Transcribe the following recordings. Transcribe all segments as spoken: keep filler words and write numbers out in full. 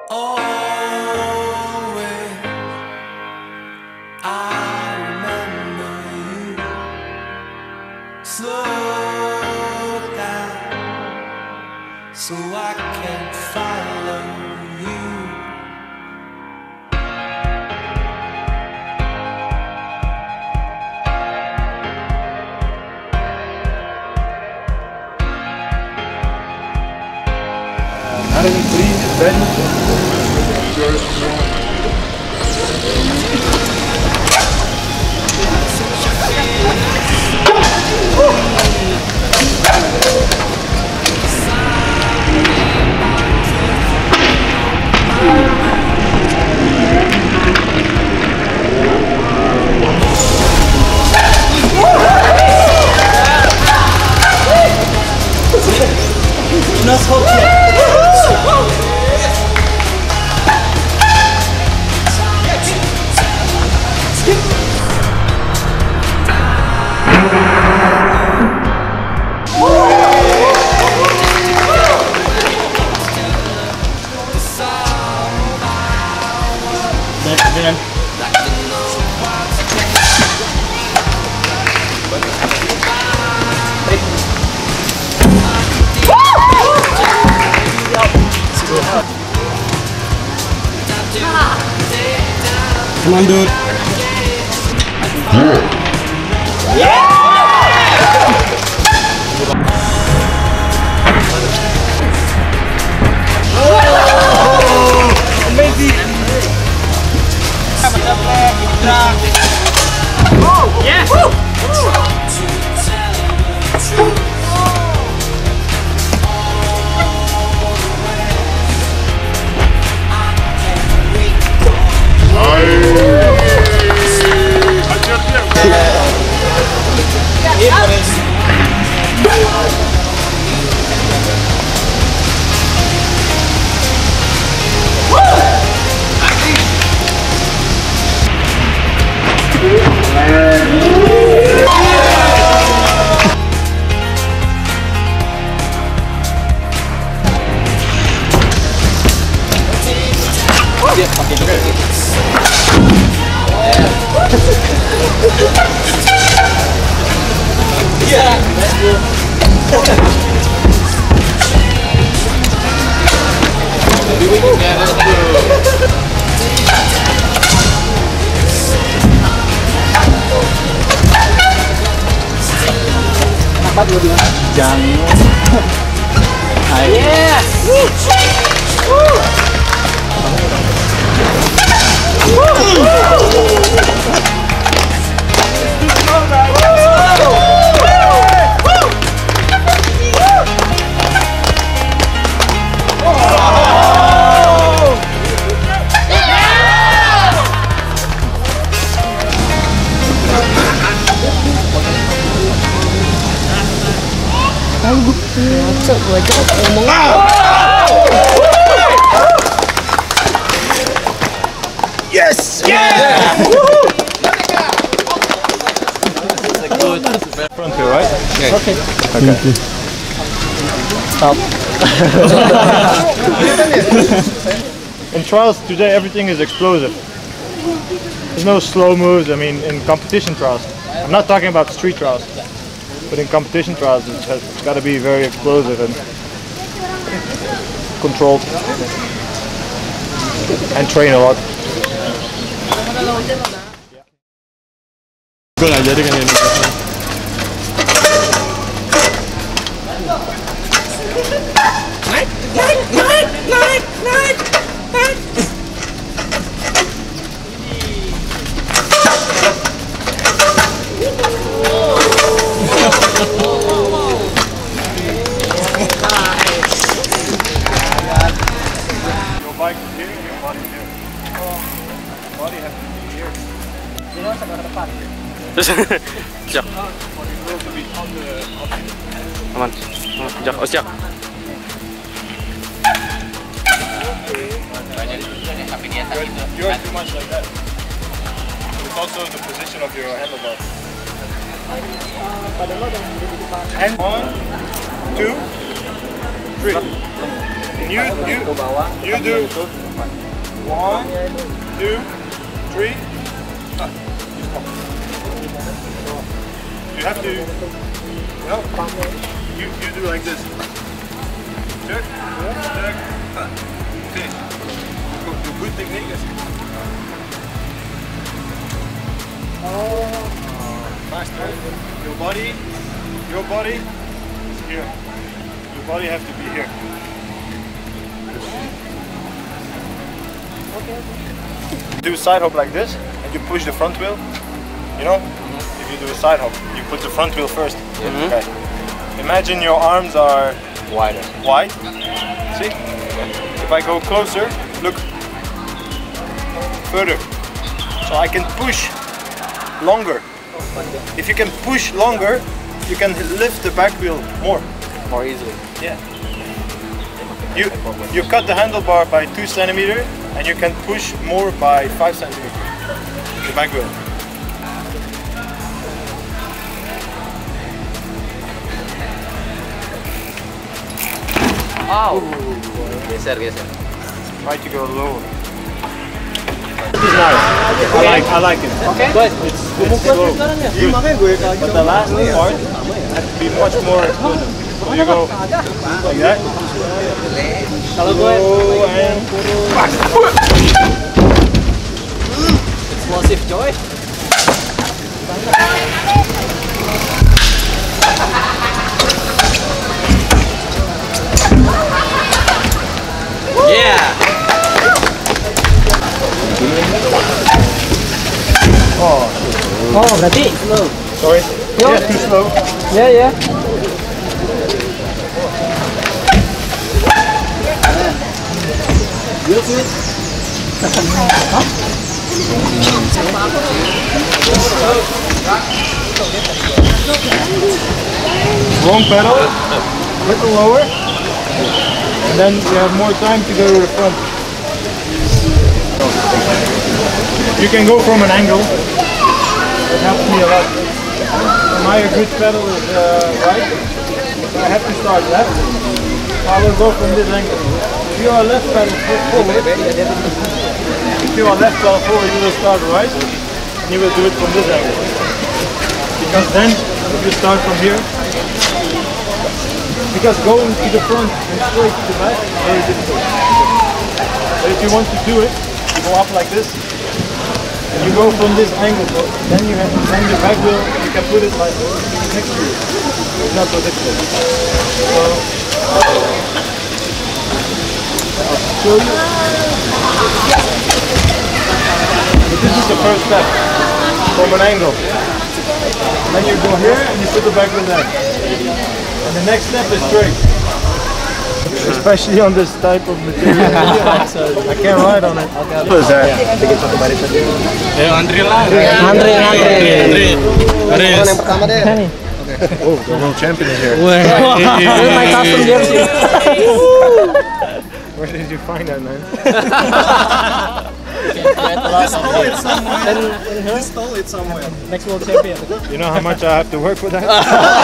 Always, I remember you. Slow down, so I can follow you. Are we free then? Nas chodźcie! Then come on, dude. Jangan. Yes. Woo. Woo. Masuk gua aja ngomong. Yes! Yeah! Front here, right? Yeah. Okay. Okay. Stop. In trials today, everything is explosive. There's no slow moves. I mean, in competition trials. I'm not talking about street trials, but in competition trials, it has got to be very explosive and controlled, and train a lot. Gue nggak jadi kan ini. Naik, naik, naik, naik, naik, naik. Your bike is here, your body is here. Body has to be here. Siap. Aman. Siap. Oh, siap. You're too much like that. It's also the position of your handlebar. And one, two, three. And you, you, you do One, two, three. Ah, you stop. You have to, no, you, you do like this. Check, check, ah, finish. Good, good technique. Oh, faster. Your body, your body is here. Your body has to be here. Do a side hop like this, and you push the front wheel. You know, mm-hmm. If you do a side hop, you put the front wheel first. Mm-hmm. Okay. Imagine your arms are Wider. wide. See? If I go closer, look further. So I can push longer. If you can push longer, you can lift the back wheel more. More easily. Yeah. You you cut the handlebar by two centimeters, and you can push more by five centimeters. The back wheel. Oh. Geser, geser. Try to go lower. This is nice. I like I like it. Okay. Good. It's, it's slow. Good. But the last part has to be much more explosive. So you go like that. Kalau gue Go and explosive coy. Yeah. oh, Oh, berarti slow. sorry. Yeah, too slow. Ya ya. Wrong pedal, a little lower, and then you have more time to go to the front. You can go from an angle. It helps me a lot. My good pedal is uh, right, so I have to start left. I will go from this angle. If you are left pedal forward, if you are left pedal forward, you will start right, and you will do it from this angle. Because then, if you start from here, because going to the front and straight to the back is very difficult. But if you want to do it, you go up like this, and you go from this angle, so then you have then your back wheel, you can put it like next to you. It's not so difficult. So, I'll show you. But this is the first step, from an angle. Then you go here and you put the back wheel there. And the next step is straight. Especially on this type of material. I can't ride on it. What is that? Ayo antri lah. Andre, Andre. Andre. Yang pertama deh. Oh, the world champion is here. Ini my custom jersey. Where did you find that, man? He stole it somewhere. Next world champion. You know how much I have to work for that?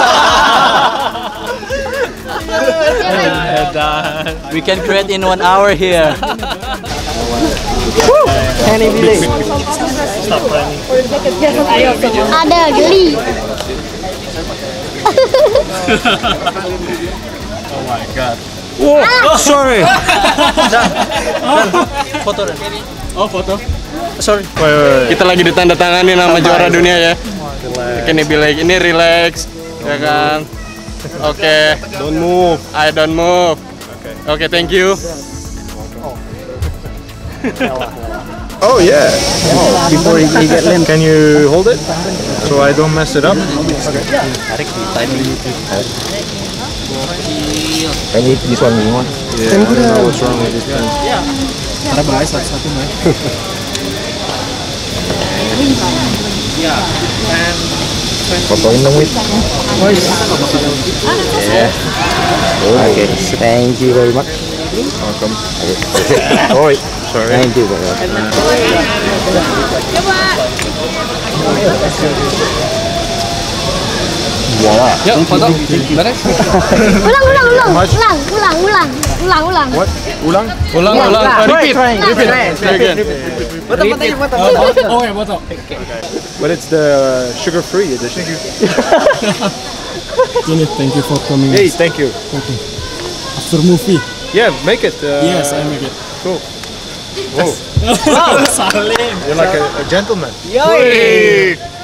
We can create in one hour here. Henny Billy. Stop running. Ada geli. Oh my god. Oh, sorry. Foto dan. Oh, foto. Sorry. Wait, wait, wait. Kita lagi ditandatangani nama juara dunia ya. Ini bilang ini relax, ya kan? Oke. Okay. Don't move. I don't move. Okay. Oke, okay, thank you. Oh yeah. Before you get in, can you hold it so I don't mess it up? Okay. Tarik di timing. I need this one more. Yeah. I don't know what's wrong with this pen. Karena bahaya satu-satu mah. Fotoin dong, Wit. Yeah. Okay. Thank you very much. Welcome. Oh, sorry. Thank you very much. Yuk, foto. Beres. Ulang, ulang, ulang, ulang, ulang, ulang, ulang, ulang. What? Ulang? Ulang, ulang. Oh, repeat. Repeat. Try again. Foto, foto, foto. Oh, ya foto. But it's the sugar-free edition. Ini, thank you for coming. Hey, thank you. After movie. Yeah, make it. Uh, Yes, I make it. Cool. Whoa, Wow, Salim. you're like a, a gentleman. Yoi.